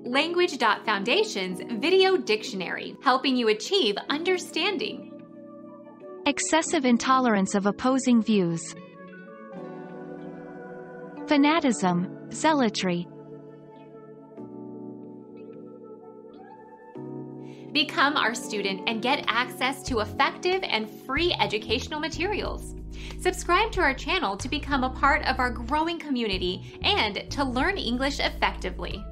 Language.Foundation's Video Dictionary, helping you achieve understanding. Excessive intolerance of opposing views. Fanatism, zealotry. Become our student and get access to effective and free educational materials. Subscribe to our channel to become a part of our growing community and to learn English effectively.